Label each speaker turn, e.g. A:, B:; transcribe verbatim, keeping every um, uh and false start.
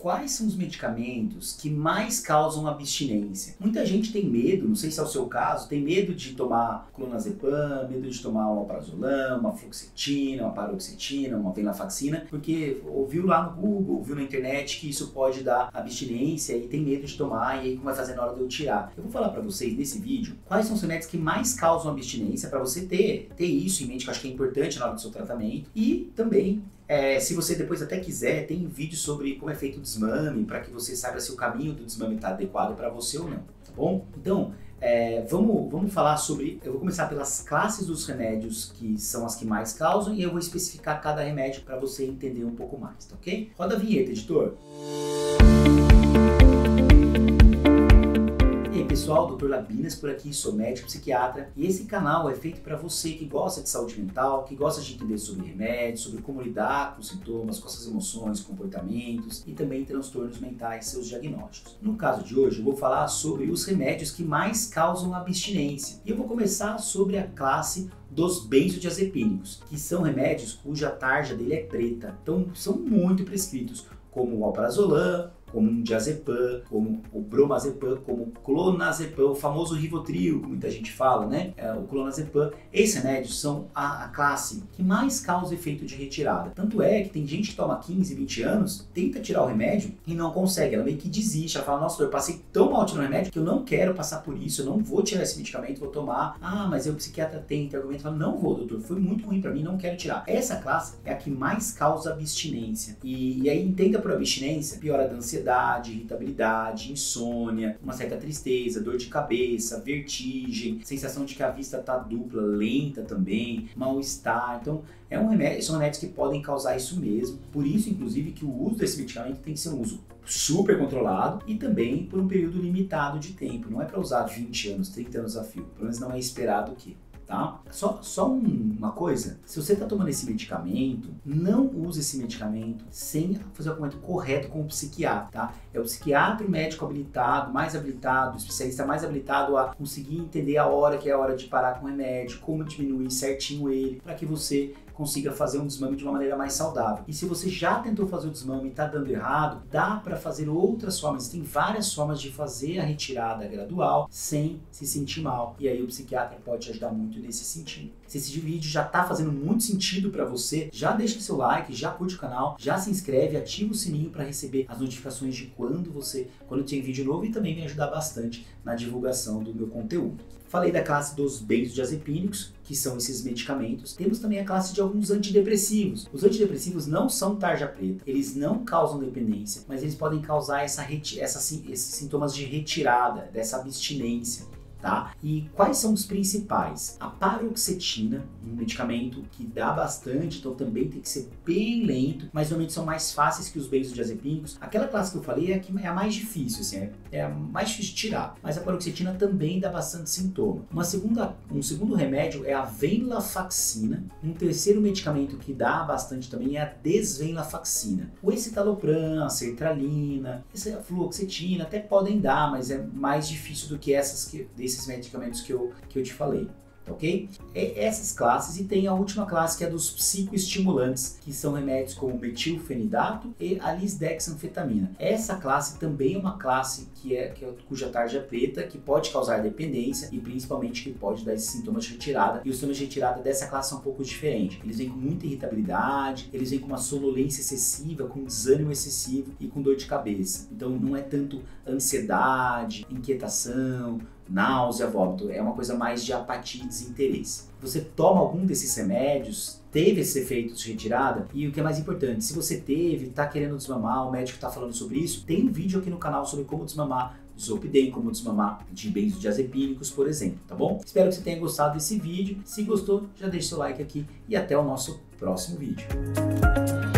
A: quais são os medicamentos que mais causam abstinência? Muita gente tem medo, não sei se é o seu caso, tem medo de tomar clonazepam, medo de tomar um alprazolam, uma fluoxetina, uma paroxetina, uma venlafaxina, porque ouviu lá no Google, ouviu na internet que isso pode dar abstinência e tem medo de tomar, e aí como vai fazer na hora de eu tirar? Eu vou falar para vocês nesse vídeo quais são os remédios que mais causam abstinência para você ter, ter isso em mente, que eu acho que é importante na hora do seu tratamento, e também É, se você depois até quiser, tem um vídeo sobre como é feito o desmame, para que você saiba se o caminho do desmame está adequado para você ou não, tá bom? Então, é, vamos, vamos falar sobre, eu vou começar pelas classes dos remédios que são as que mais causam e eu vou especificar cada remédio para você entender um pouco mais, tá ok? Roda a vinheta, editor! Pessoal, doutor Labinas por aqui, sou médico psiquiatra e esse canal é feito para você que gosta de saúde mental, que gosta de entender sobre remédios, sobre como lidar com sintomas, com essas emoções, comportamentos e também transtornos mentais, seus diagnósticos. No caso de hoje eu vou falar sobre os remédios que mais causam abstinência e eu vou começar sobre a classe dos benzodiazepínicos, que são remédios cuja tarja dele é preta, então são muito prescritos, como o alprazolam, como um diazepam, como o bromazepam, como o clonazepam, o famoso Rivotril, que muita gente fala, né? É, o clonazepam. Esses remédios são a, a classe que mais causa efeito de retirada. Tanto é que tem gente que toma quinze, vinte anos, tenta tirar o remédio e não consegue. Ela meio que desiste, ela fala, nossa, eu passei tão mal tirando o remédio que eu não quero passar por isso, eu não vou tirar esse medicamento, vou tomar. Ah, mas aí o psiquiatra tem, tem argumento, fala, não vou, doutor, foi muito ruim pra mim, não quero tirar. Essa classe é a que mais causa abstinência. E, e aí entenda por abstinência, piora da ansiedade, irritabilidade, insônia, uma certa tristeza, dor de cabeça, vertigem, sensação de que a vista está dupla, lenta também, mal-estar. Então, é um remédio, são remédios que podem causar isso mesmo. Por isso, inclusive, que o uso desse medicamento tem que ser um uso super controlado e também por um período limitado de tempo. Não é para usar vinte anos, trinta anos a fio. Pelo menos não é esperado o quê? Tá? Só, só um, uma coisa, se você está tomando esse medicamento, não use esse medicamento sem fazer o acompanhamento correto com o psiquiatra, tá? É o psiquiatra, o médico habilitado, mais habilitado, o especialista mais habilitado a conseguir entender a hora que é a hora de parar com o remédio, como diminuir certinho ele, para que você consiga fazer um desmame de uma maneira mais saudável. E se você já tentou fazer o desmame e está dando errado, dá para fazer outras formas. Tem várias formas de fazer a retirada gradual sem se sentir mal. E aí o psiquiatra pode te ajudar muito nesse sentido. Se esse vídeo já está fazendo muito sentido para você, já deixa seu like, já curte o canal, já se inscreve, ativa o sininho para receber as notificações de quando você, quando tem vídeo novo e também me ajudar bastante na divulgação do meu conteúdo. Falei da classe dos benzodiazepínicos, que são esses medicamentos. Temos também a classe de alguns antidepressivos. Os antidepressivos não são tarja preta, eles não causam dependência, mas eles podem causar essa, essa, esses sintomas de retirada, dessa abstinência. Tá? E quais são os principais? A paroxetina, um medicamento que dá bastante, então também tem que ser bem lento, mas normalmente são mais fáceis que os benzodiazepínicos. Aquela classe que eu falei é a, que é a mais difícil, assim, é, é a mais difícil de tirar, mas a paroxetina também dá bastante sintoma. Uma segunda, um segundo remédio é a venlafaxina. Um terceiro medicamento que dá bastante também é a desvenlafaxina. O escitalopram, a sertralina, a fluoxetina até podem dar, mas é mais difícil do que essas que desses medicamentos que eu, que eu te falei, ok? É essas classes, e tem a última classe que é dos psicoestimulantes, que são remédios como metilfenidato e a lisdexanfetamina. Essa classe também é uma classe que é, que é cuja tarja é preta, que pode causar dependência e principalmente que pode dar esses sintomas de retirada. E os sintomas de retirada dessa classe são um pouco diferentes. Eles vêm com muita irritabilidade, eles vêm com uma sonolência excessiva, com desânimo excessivo e com dor de cabeça. Então não é tanto ansiedade, inquietação, náusea, vômito, é uma coisa mais de apatia e desinteresse. Você toma algum desses remédios, teve esses efeitos de retirada, e o que é mais importante, se você teve, está querendo desmamar, o médico está falando sobre isso, tem um vídeo aqui no canal sobre como desmamar Zolpidem, como desmamar de benzodiazepínicos, por exemplo, tá bom? Espero que você tenha gostado desse vídeo. Se gostou, já deixa seu like aqui e até o nosso próximo vídeo.